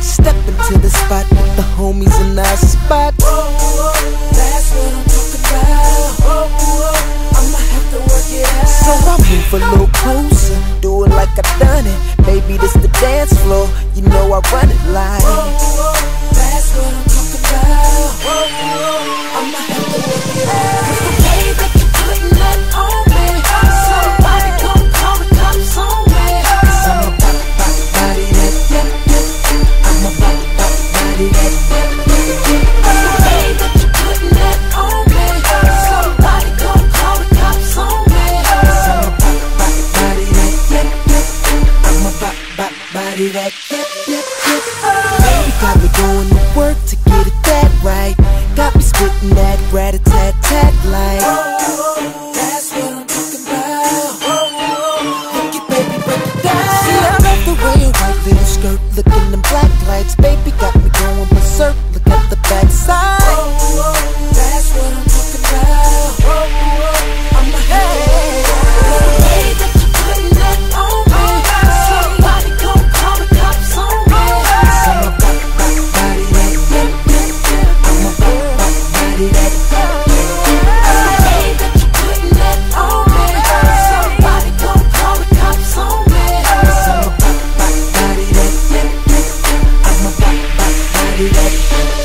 Step into the spot with the homies in our spot. That's what I'm talking about. I'ma have to work it out. So I move a little closer, do it like I done it. Baby, this the dance floor, you know I run it like. That's what I'm talking about. I'ma have to work it out. The way that you putting that on me, somebody come call the cops on me. 'Cause I'm a body that, I'm a body that. The way that you putting that on me, somebody come call the cops on me. 'Cause I'm a body that, I'm a body that. Baby got me going to work to get it that right. Got me spitting that rat-a-tat-tat like. That's what I'm talking about. Look it, baby, break it down. See, I love the way your white little skirt looking in black lights. Baby got me going berserk, look at the backside. That's what I'm talking about. I'ma have the way that you putting that on me. Somebody come call the cops on me. 'Cause I'm a body that, I'm a body that. The way that you putting that on me. Somebody come call the cops on me. 'Cause I'm a body that, I'm a body that.